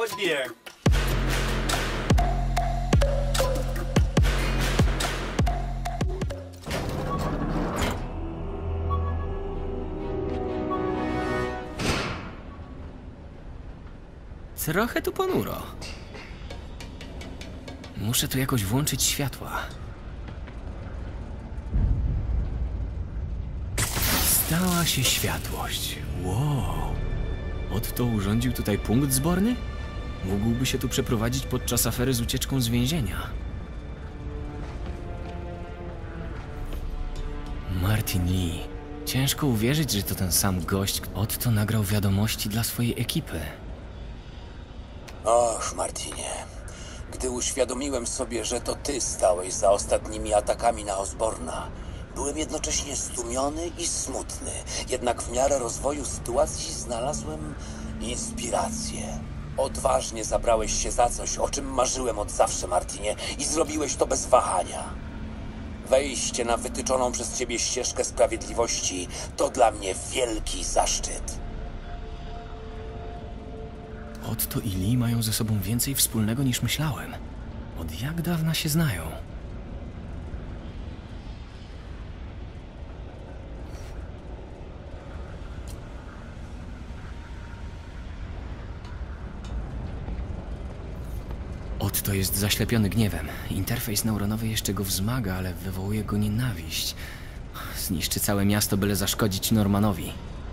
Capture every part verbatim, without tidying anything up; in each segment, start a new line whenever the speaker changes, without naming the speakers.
a beer.
Trochę tu ponuro. Muszę tu jakoś włączyć światła. Stała się światłość. Wow. Otto urządził tutaj punkt zborny? Mógłby się tu przeprowadzić podczas afery z ucieczką z więzienia. Martin Lee. Ciężko uwierzyć, że to ten sam gość. Otto nagrał wiadomości dla swojej ekipy.
Och, Martinie. Gdy uświadomiłem sobie, że to ty stałeś za ostatnimi atakami na Osborna, byłem jednocześnie zdumiony i smutny. Jednak w miarę rozwoju sytuacji znalazłem inspirację. Odważnie zabrałeś się za coś, o czym marzyłem od zawsze, Martinie, i zrobiłeś to bez wahania. Wejście na wytyczoną przez ciebie ścieżkę sprawiedliwości to dla mnie wielki zaszczyt.
Otto i Lee mają ze sobą więcej wspólnego niż myślałem. Od jak dawna się znają? Otto jest zaślepiony gniewem. Interfejs neuronowy jeszcze go wzmaga, ale wywołuje go nienawiść. Zniszczy całe miasto, byle zaszkodzić Normanowi.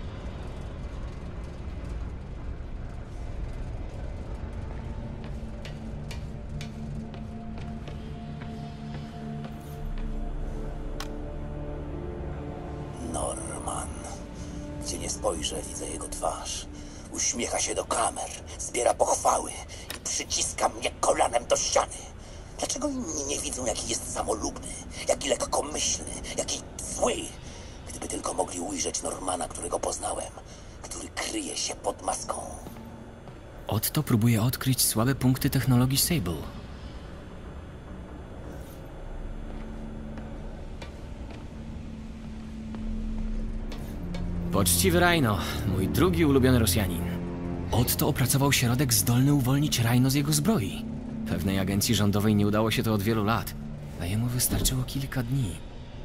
Norman. Gdzie nie spojrzę, widzę jego twarz. Uśmiecha się do kamer, zbiera pochwały i przyciska mnie kolanem do ściany. Dlaczego inni nie widzą, jaki jest samolubny, jaki lekkomyślny, jaki zły? Gdyby tylko mogli ujrzeć Normana, którego poznałem, który kryje się pod maską.
Otto próbuje odkryć słabe punkty technologii Sable. Poczciwy Rhino, mój drugi ulubiony Rosjanin. Otto opracował środek zdolny uwolnić Rhino z jego zbroi. Pewnej agencji rządowej nie udało się to od wielu lat, a jemu wystarczyło kilka dni.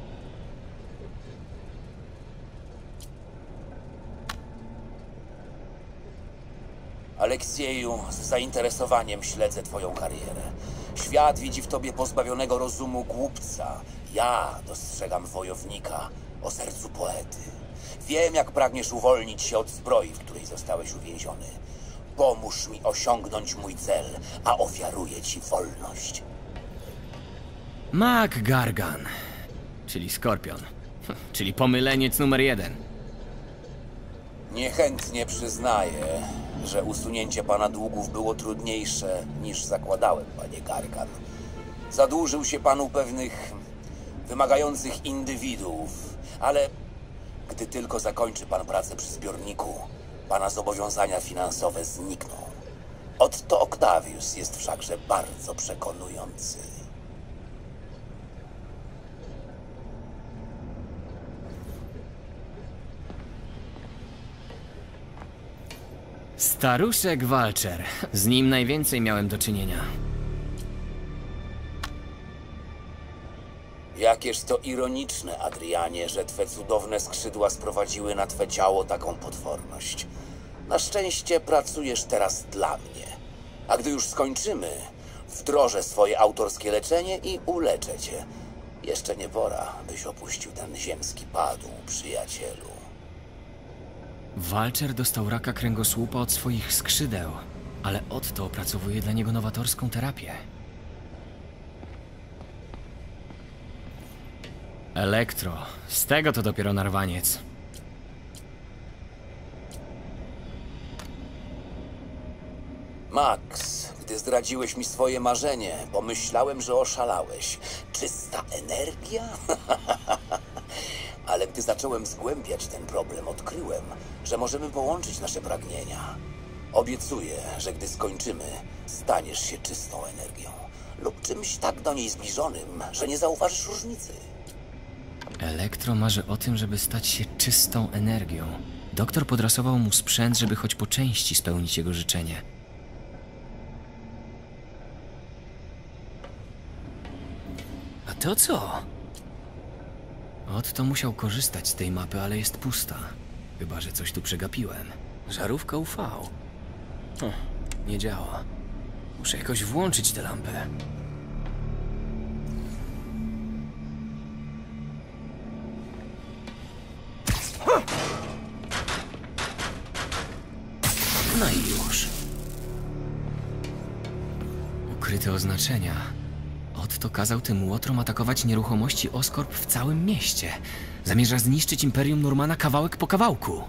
Aleksieju, z zainteresowaniem śledzę twoją karierę. Świat widzi w tobie pozbawionego rozumu głupca. Ja dostrzegam wojownika o sercu poety. Wiem, jak pragniesz uwolnić się od zbroi, w której zostałeś uwięziony. Pomóż mi osiągnąć mój cel, a ofiaruję ci wolność.
Mac Gargan, czyli Skorpion, czyli pomyleniec numer jeden.
Niechętnie przyznaję, że usunięcie pana długów było trudniejsze niż zakładałem, panie Gargan. Zadłużył się panu pewnych wymagających indywiduów, ale gdy tylko zakończy pan pracę przy zbiorniku, pana zobowiązania finansowe znikną. Otto Octavius jest wszakże bardzo przekonujący.
Staruszek Walcher. Z nim najwięcej miałem do czynienia.
Jakież to ironiczne, Adrianie, że twe cudowne skrzydła sprowadziły na twe ciało taką potworność. Na szczęście pracujesz teraz dla mnie. A gdy już skończymy, wdrożę swoje autorskie leczenie i uleczę cię. Jeszcze nie pora, byś opuścił ten ziemski padł, przyjacielu.
Walcher dostał raka kręgosłupa od swoich skrzydeł, ale Otto opracowuje dla niego nowatorską terapię. Elektro. Z tego to dopiero narwaniec.
Max, gdy zdradziłeś mi swoje marzenie, pomyślałem, że oszalałeś. Czysta energia? Ale gdy zacząłem zgłębiać ten problem, odkryłem, że możemy połączyć nasze pragnienia. Obiecuję, że gdy skończymy, staniesz się czystą energią. Lub czymś tak do niej zbliżonym, że nie zauważysz różnicy.
Elektro marzy o tym, żeby stać się czystą energią. Doktor podrasował mu sprzęt, żeby choć po części spełnić jego życzenie. to co? Otto musiał korzystać z tej mapy, ale jest pusta. Chyba że coś tu przegapiłem. Żarówka U V. Hm, nie działa. Muszę jakoś włączyć tę lampę. No i już. Ukryte oznaczenia. Otto kazał tym łotrom atakować nieruchomości Oscorp w całym mieście. Zamierza zniszczyć Imperium Normana kawałek po kawałku.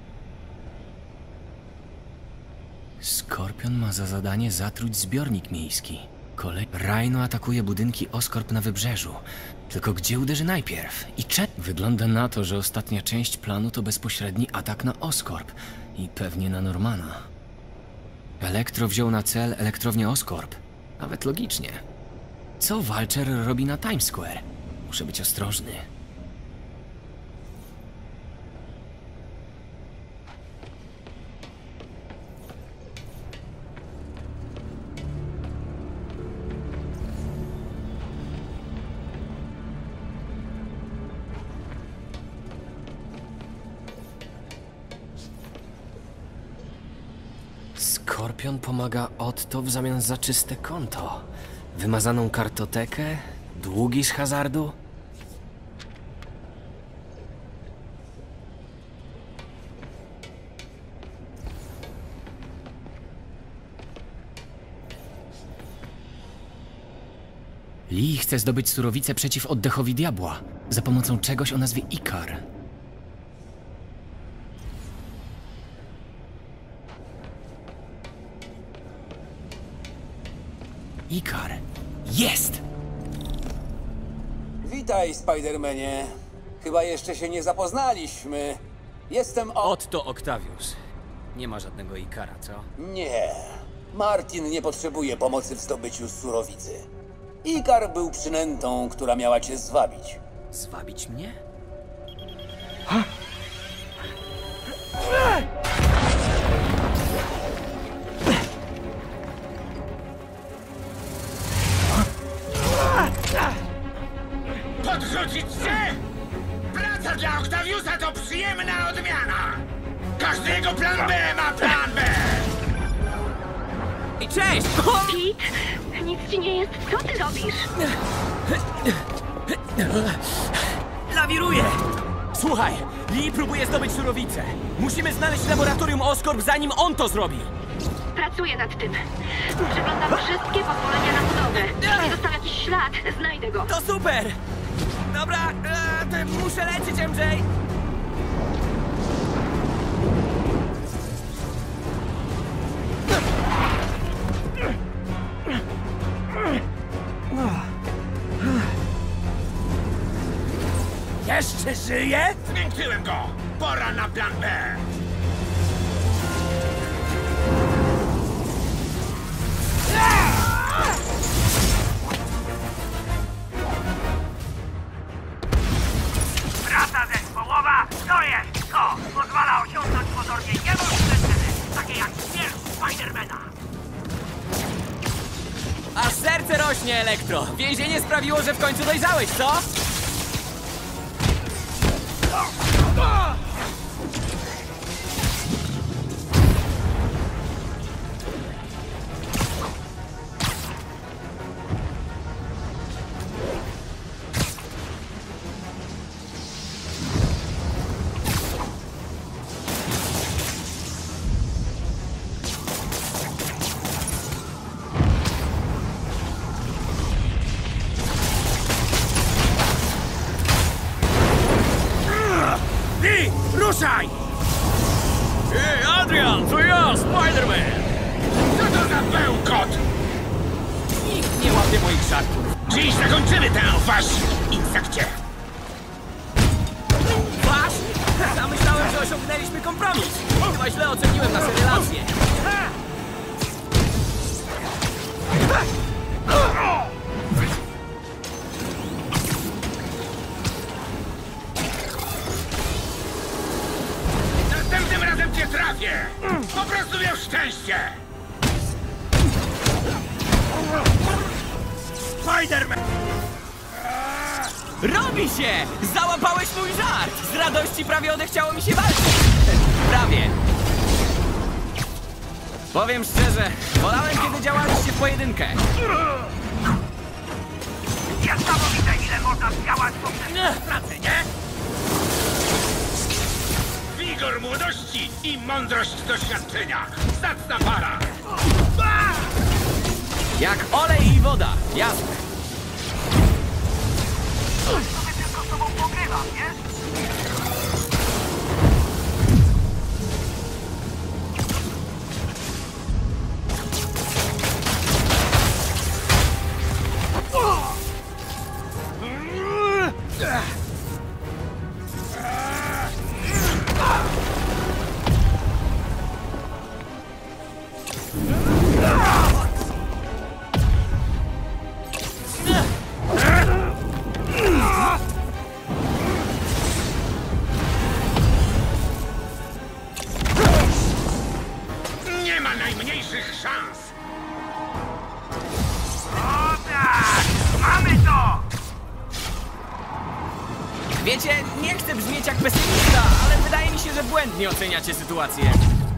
Skorpion ma za zadanie zatruć zbiornik miejski. Kolej... Rhino atakuje budynki Oscorp na wybrzeżu. Tylko gdzie uderzy najpierw? I cze... Wygląda na to, że ostatnia część planu to bezpośredni atak na Oscorp. I pewnie na Normana. Elektro wziął na cel elektrownię Oscorp. Nawet logicznie. Co Vulture robi na Times Square? Muszę być ostrożny. Skorpion pomaga Otto w zamian za czyste konto. Wymazaną kartotekę? Długi z hazardu? Lee chce zdobyć surowicę przeciw oddechowi diabła za pomocą czegoś o nazwie Ikar. Ikar. Jest!
Witaj, Spidermanie. Chyba jeszcze się nie zapoznaliśmy. Jestem o...
Otto Octavius. Nie ma żadnego Ikara, co?
Nie. Martin nie potrzebuje pomocy w zdobyciu surowicy. Ikar był przynętą, która miała cię zwabić.
Zwabić mnie?
Podrzucić się? Praca dla Octaviusa to przyjemna odmiana. Każdy jego plan B ma plan B.
I cześć!
Pete, nic ci nie jest. Co ty robisz?
Lawiruję! Słuchaj, Lee próbuje zdobyć surowicę. Musimy znaleźć laboratorium Oscorp, zanim on to zrobi.
Pracuję nad tym. Przeglądam wszystkie pozwolenia na budowę. Jeśli został jakiś ślad, znajdę go.
To super! Dobra, e, to muszę lecieć, M J! Jeszcze żyje?
Zmiękczyłem go. Pora na plan B.
Praca zespołowa to jest to! Pozwala osiągnąć pozornie niemożliwe cele, takie jak śmierć Spidermana.
Aż serce rośnie, Elektro! Więzienie sprawiło, że w końcu dojrzałeś, co?
Lee, ruszaj!
Ej, Adrian, to ja, Spider-Man!
Co to za bełkot?
Nikt nie łapie moich żartów.
Dziś zakończymy tę wasz insekcie.
Wasz? Ja myślałem, że osiągnęliśmy kompromis. Chyba źle oceniłem nasze relacje.
Następnym razem cię trafię. Po prostu miał szczęście. Spider-Man!
Robi się! Załapałeś mój żart! Z radości prawie odechciało mi się walczyć! Prawie. Powiem szczerze, wolałem, kiedy działaliście w pojedynkę.
Niesamowite, ile można zdziałać poprzez pracę, nie?
Wigor młodości i mądrość doświadczenia. Zacna para.
Jak olej i woda, jasne.
To by tylko z tobą pogrywam, nie?
Nie ma najmniejszych szans.
O tak! Mamy to!
Wiecie, nie chcę brzmieć jak pesymista, ale wydaje mi się, że błędnie oceniacie sytuację.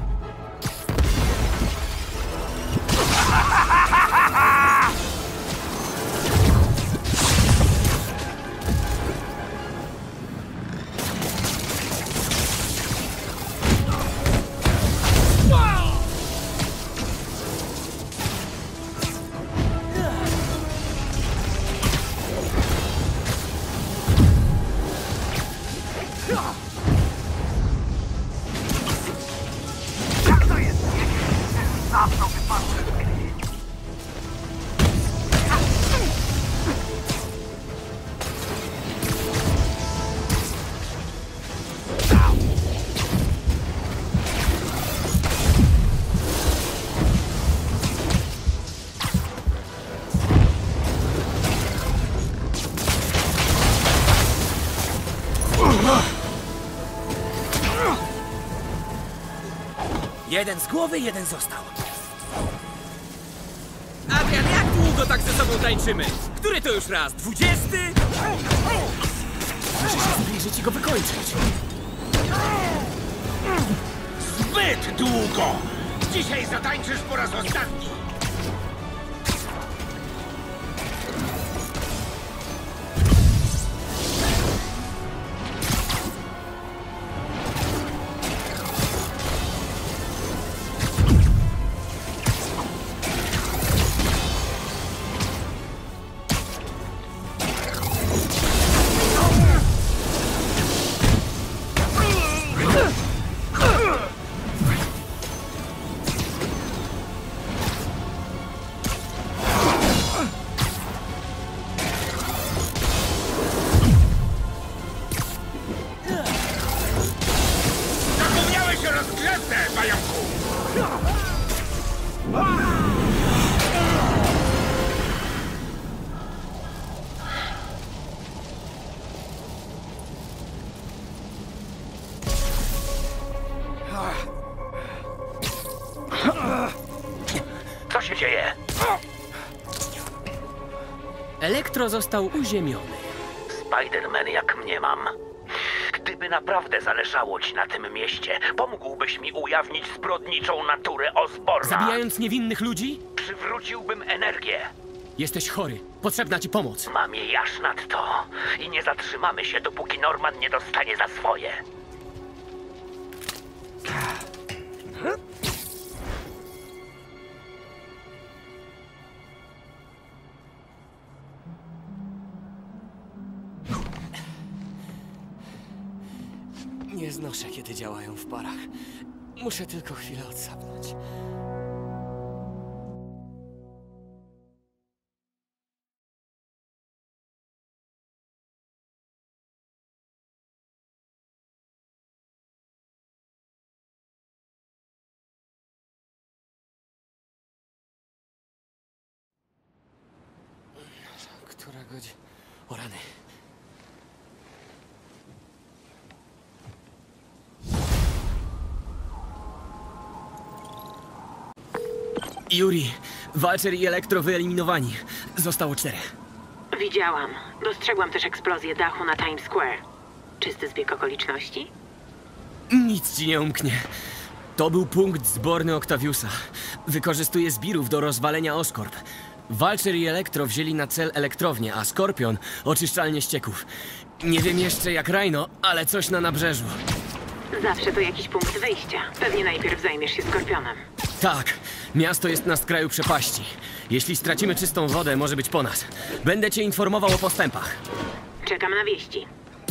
Jak to jest? Nie zawsze wypadł.
Jeden z głowy, jeden został. Adrian, jak długo tak ze sobą tańczymy? Który to już raz? Dwudziesty? Muszę się zbliżyć i go wykończyć.
Zbyt długo. Dzisiaj zatańczysz po raz ostatni. Zapomniałeś o rozgrzewce, pająku!
Co się dzieje?
Elektro został uziemiony.
Spider-Man jak mnie mam. Gdyby naprawdę zależało ci na tym mieście, pomógłbyś mi ujawnić zbrodniczą naturę Osborna.
Zabijając niewinnych ludzi?
Przywróciłbym energię.
Jesteś chory. Potrzebna ci pomoc.
Mam jej aż nadto. I nie zatrzymamy się, dopóki Norman nie dostanie za swoje.
Nie znoszę, kiedy działają w parach. Muszę tylko chwilę odsapnąć. Która godzina? O rany. Yuri, Walcher i Elektro wyeliminowani. Zostało czterech.
Widziałam. Dostrzegłam też eksplozję dachu na Times Square. Czysty zbieg okoliczności?
Nic ci nie umknie. To był punkt zborny Octaviusa. Wykorzystuje zbirów do rozwalenia Oscorp. Vulture i Elektro wzięli na cel elektrownię, a Skorpion oczyszczalnię ścieków. Nie wiem jeszcze jak Rhino, ale coś na nabrzeżu.
Zawsze to jakiś punkt wyjścia. Pewnie najpierw zajmiesz się Skorpionem.
Tak, miasto jest na skraju przepaści. Jeśli stracimy czystą wodę, może być po nas. Będę cię informował o postępach.
Czekam na wieści.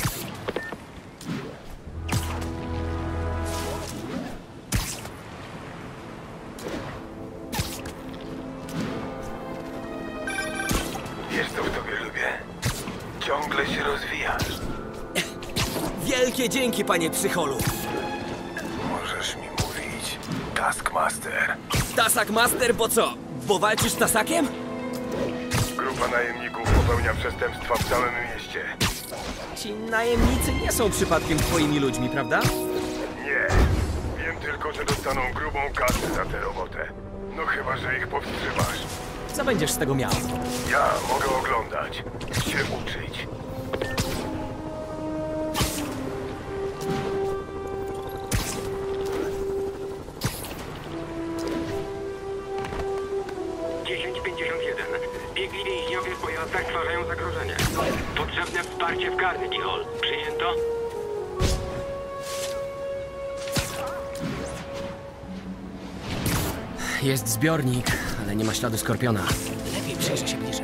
Wiesz, co w tobie lubię? Ciągle się rozwijasz.
Wielkie dzięki, panie psycholu.
Możesz mi mówić Taskmaster.
Tasak Master, bo co? Bo walczysz z Tasakiem?
Grupa najemników popełnia przestępstwa w całym mieście.
Ci najemnicy nie są przypadkiem twoimi ludźmi, prawda?
Nie. Wiem tylko, że dostaną grubą kasę za tę robotę. No chyba, że ich powstrzymasz.
Co będziesz z tego miał?
Ja mogę oglądać, się uczyć.
dziesięć pięćdziesiąt jeden. Biegli więźniowie w pojazdach stwarzają zagrożenie. Potrzebne wsparcie w Carnegie Hall. Przyjęto?
Jest zbiornik, ale nie ma śladu Skorpiona. Lepiej przyjrzę się bliżej.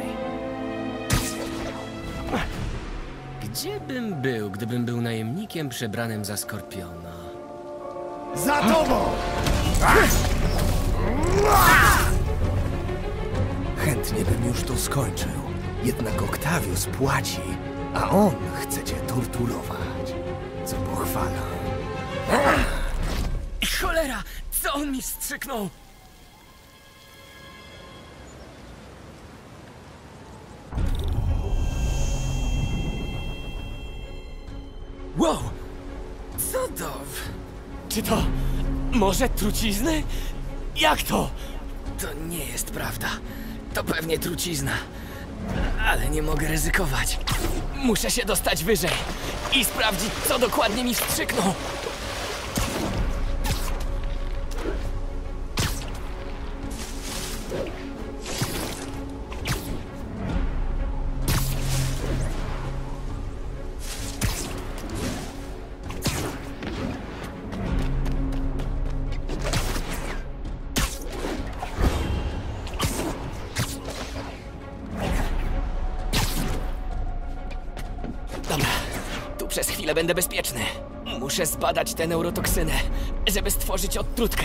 Gdzie bym był, gdybym był najemnikiem przebranym za Skorpiona?
Za tobą!
Chętnie bym już to skończył. Jednak Octavius płaci, a on chce cię torturować. Co pochwala.
Cholera! Co on mi wstrzyknął? Wow! Co to? Czy to może trucizny? Jak to? To nie jest prawda. To pewnie trucizna. Ale nie mogę ryzykować. Muszę się dostać wyżej i sprawdzić, co dokładnie mi wstrzyknął. Dobra, tu przez chwilę będę bezpieczny. Muszę zbadać tę neurotoksynę, żeby stworzyć odtrutkę.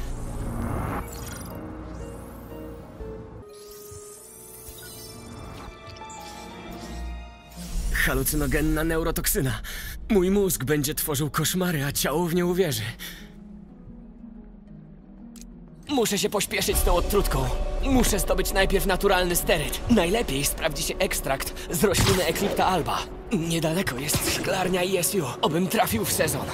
Halucynogenna neurotoksyna. Mój mózg będzie tworzył koszmary, a ciało w nie uwierzy. Muszę się pośpieszyć z tą odtrutką. Muszę zdobyć najpierw naturalny steryt. Najlepiej sprawdzi się ekstrakt z rośliny Eclipta alba. Niedaleko jest szklarnia I S U. Obym trafił w sezon.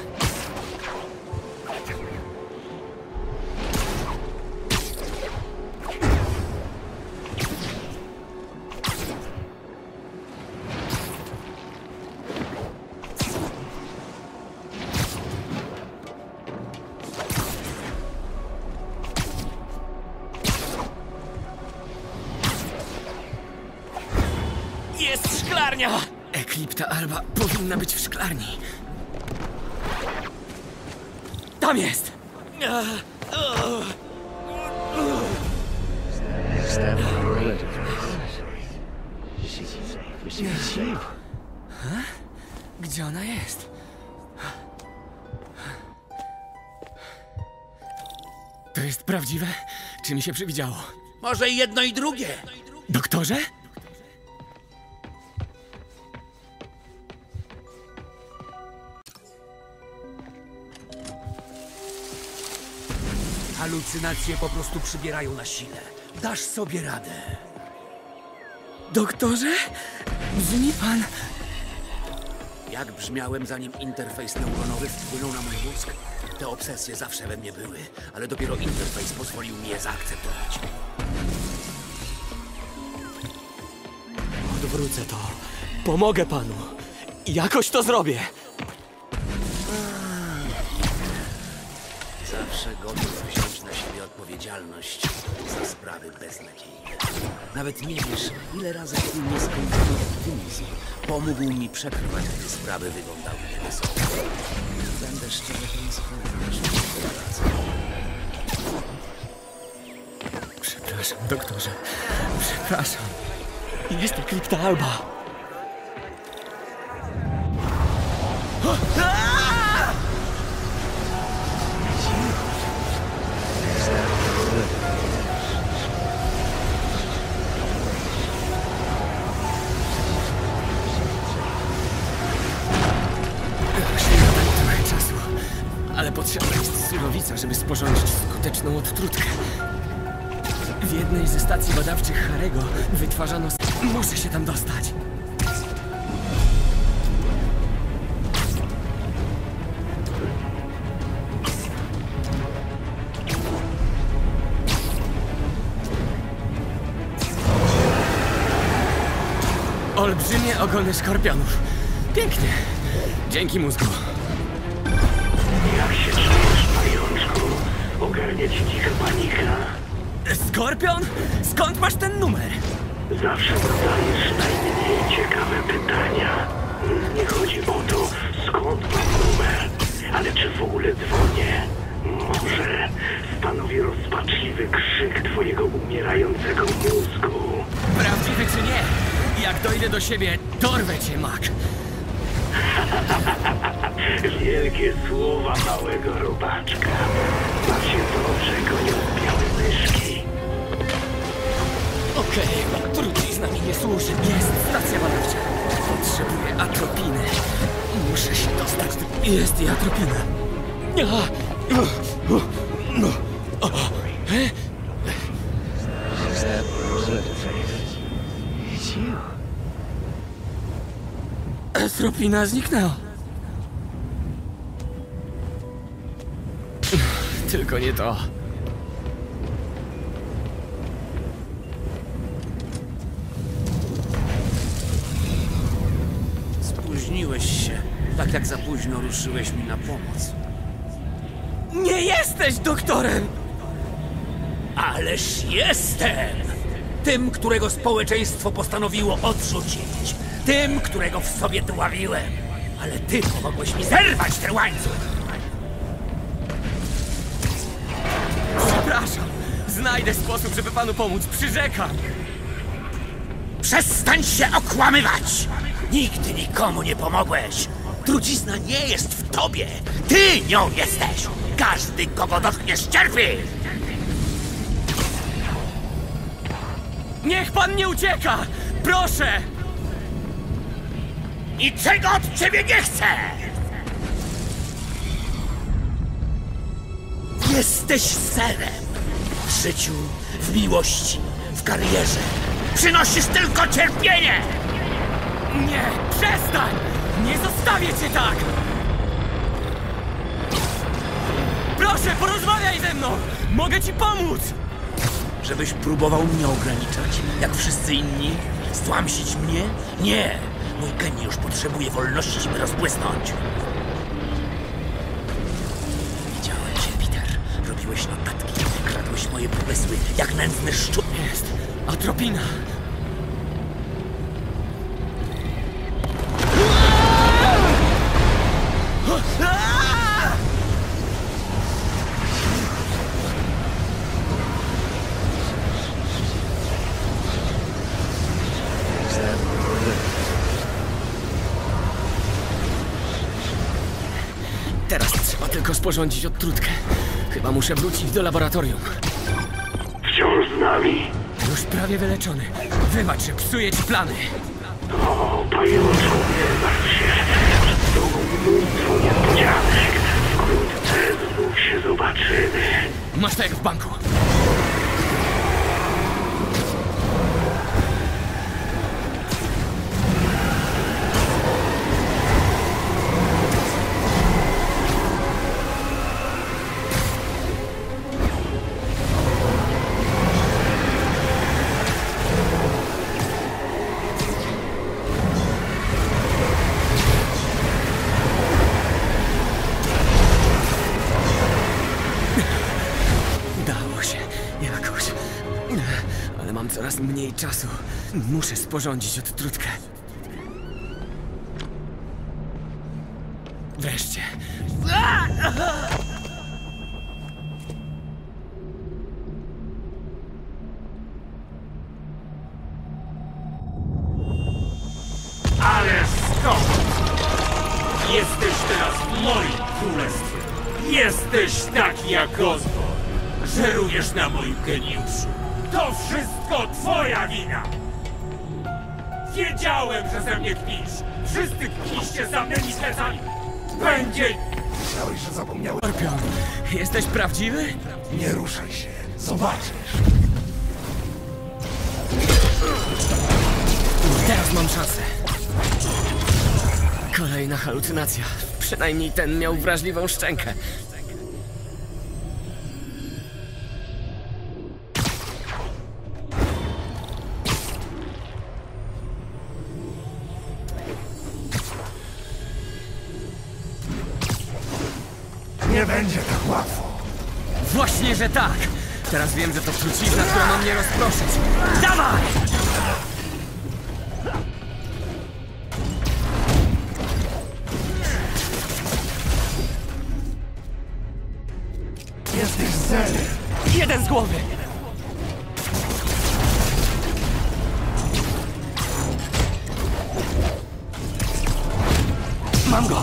Jest szklarnia! Eclipta alba powinna być w szklarni. Tam jest! Ha? Gdzie ona jest? To jest prawdziwe? Czy mi się przywidziało?
Może i jedno i drugie.
Doktorze?
Halucynacje po prostu przybierają na sile. Dasz sobie radę.
Doktorze? Brzmi pan...
Jak brzmiałem, zanim interfejs neuronowy wpłynął na mój mózg? Te obsesje zawsze we mnie były, ale dopiero interfejs pozwolił mi je zaakceptować.
przywrócę to. Pomogę panu. Jakoś to zrobię.
Zawsze gotów wziąć na siebie odpowiedzialność za sprawy beznadziejne. Nawet nie wiesz, ile razy twój nieskończony optymizm pomógł mi przetrwać, gdy sprawy wyglądały niewesoło. Będę szczerze tęsknił pracę.
Przepraszam, doktorze. Przepraszam. Jest to krypta Alba.
Ale potrzebna jest surowica, żeby sporządzić skuteczną odtrutkę. W jednej ze stacji badawczych Harego wytwarzano... Muszę się tam dostać. Olbrzymie ogony skorpionów. Pięknie. Dzięki mózgu.
Jak się czujesz, pajączku? Ogarnia ci cicha panika?
Skorpion? Skąd masz ten numer?
Zawsze zadajesz najmniej ciekawe pytania. Nie chodzi o to, skąd mam numer, ale czy w ogóle dzwonię. Może stanowi rozpaczliwy krzyk twojego umierającego mózgu.
Prawdziwy czy nie? Jak dojdę do siebie, dorwę cię, Mac.
Wielkie słowa małego robaczka. Baw się dobrze, gonią białe myszki.
Okej, okay, trucizna mi nie służy. Jest stacja badawcza. Potrzebuję atropiny. Muszę się dostać do... Jest i atropina. Atropina zniknęła. Tylko nie to.
Spóźniłeś się, tak jak za późno ruszyłeś mi na pomoc.
Nie jesteś doktorem!
Ależ jestem! Tym, którego społeczeństwo postanowiło odrzucić. Tym, którego w sobie dławiłem. Ale ty pomogłeś mi zerwać ten łańcuch!
Przepraszam. Znajdę sposób, żeby panu pomóc. Przyrzekam.
Przestań się okłamywać! Nigdy nikomu nie pomogłeś! Trucizna nie jest w tobie! Ty nią jesteś! Każdy, kogo dotkniesz, cierpi!
Niech pan nie ucieka! Proszę!
Niczego od ciebie nie chcę! Jesteś serem! W życiu, w miłości, w karierze. Przynosisz tylko cierpienie!
Nie! Przestań! Nie zostawię cię tak! Proszę, porozmawiaj ze mną! Mogę ci pomóc!
Żebyś próbował mnie ograniczać, jak wszyscy inni? Stłamsić mnie? Nie! Mój geniusz potrzebuje wolności, by rozbłysnąć. Widziałem cię, Peter. Robiłeś notatki, kradłeś moje pomysły, jak nędzny szczur.
Jest atropina. Teraz trzeba tylko sporządzić odtrutkę. Chyba muszę wrócić do laboratorium.
Wciąż z nami.
Już prawie wyleczony. Wybacz, że psuję ci plany.
O, pajączku, nie martw się. Przed tobą mnóstwo niespodzianek. Wkrótce znów się zobaczymy.
Masz to jak w banku. Ale mam coraz mniej czasu. Muszę sporządzić odtrutkę. Wreszcie.
Ale stop! Jesteś teraz w moim królestwie. Jesteś taki jak Osborn. Żerujesz na moim geniuszu. To wszystko twoja wina! Wiedziałem, że ze mnie kpisz. Wszyscy kpiście za mymi plecami. Będzie...
Myślałeś, że zapomniałem?
Skorpion, jesteś prawdziwy?
Nie ruszaj się. Zobaczysz.
Teraz mam szansę. Kolejna halucynacja. Przynajmniej ten miał wrażliwą szczękę.
Nie będzie tak łatwo.
Właśnie, że tak! Teraz wiem, że to trucizna, która ma mnie rozproszyć. Dawaj!
Jesteś zerem.
Jeden z głowy! Mam go!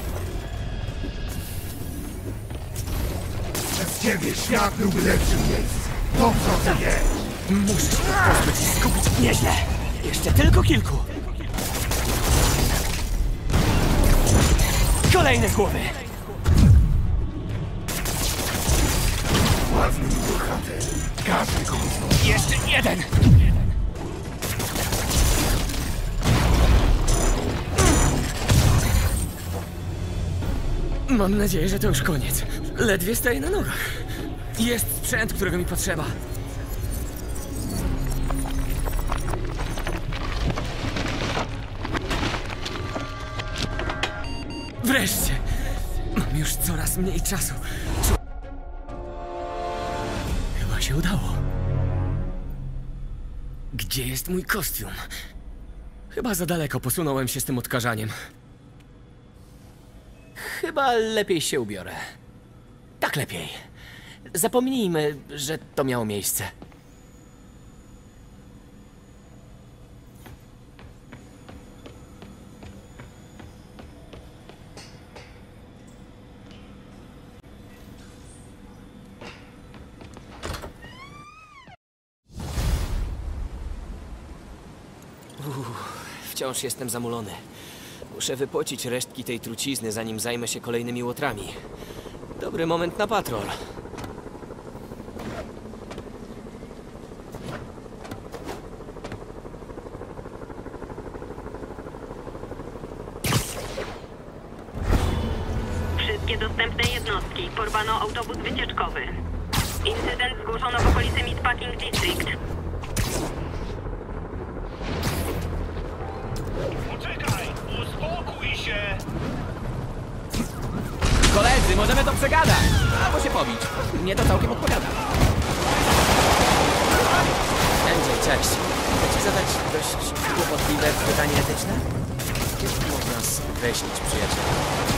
Bez ciebie świat byłby lepszym miejscem. Dobrze o tym wiesz.
Muszę się pozbyć i skupić. Nieźle! Jeszcze tylko kilku! Kolejne z głowy!
Ładny bohater. Każdy kogo znowu.
Jeszcze jeden! Mam nadzieję, że to już koniec. Ledwie staję na nogach. Jest sprzęt, którego mi potrzeba. Wreszcie! Mam już coraz mniej czasu. Czu- Chyba się udało. Gdzie jest mój kostium? Chyba za daleko posunąłem się z tym odkażaniem. Chyba lepiej się ubiorę. Tak lepiej. Zapomnijmy, że to miało miejsce. Uff, wciąż jestem zamulony. Muszę wypocić resztki tej trucizny, zanim zajmę się kolejnymi łotrami. Dobry moment na patrol.
Wszystkie dostępne jednostki. Porwano autobus wycieczkowy. Incydent zgłoszono w okolicy Meatpacking District.
Poczekaj! Uspokój się!
Koledzy, możemy to przegadać! Albo się pobić. Mnie to całkiem odpowiada.
M J, cześć. Chcę ci zadać dość kłopotliwe pytanie etyczne? Kiedy można skreślić przyjaciela?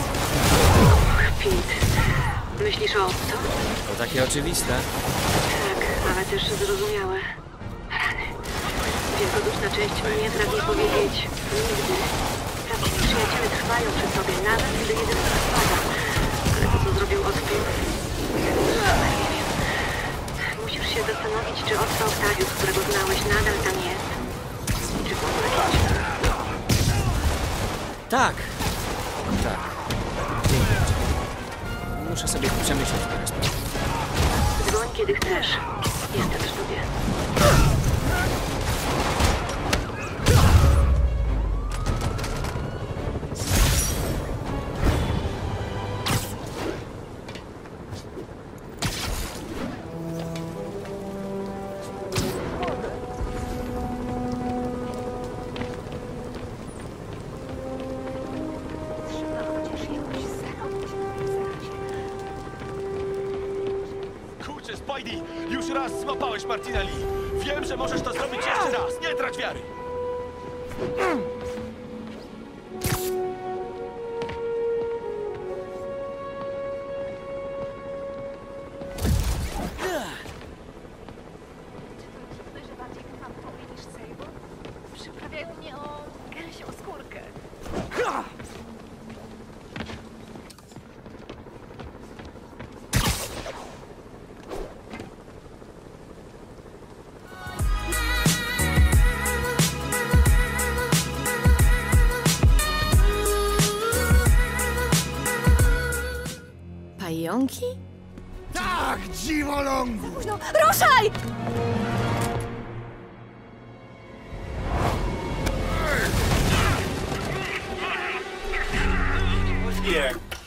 Pete, myślisz o obco?
To takie oczywiste.
Tak, ale też zrozumiałe. Rany. Wielkoduszna część mnie pragnie powiedzieć nigdy. Prawdziwi przyjaciele trwają przy sobie, nawet gdy jeden z nas spada. Ale to, co zrobił Otto... Nie wiem. Musisz się zastanowić, czy Otto Octavius, którego znałeś, nadal tam jest. Czy pomyśleć?
Tak. Tak. Dzięki. Muszę sobie przemyśleć parę spraw.
Dzwoń, kiedy chcesz. Jestem przy tobie.
Kurczę, Spidey! Już
raz złapałeś Martina Lee. Wiem, że możesz to zrobić jeszcze raz. Nie trać wiary.
Przyprawiają mnie o gęsią skórkę.
Pająki?
Tak, dziwolągu!
Późno, ruszaj!
Nie.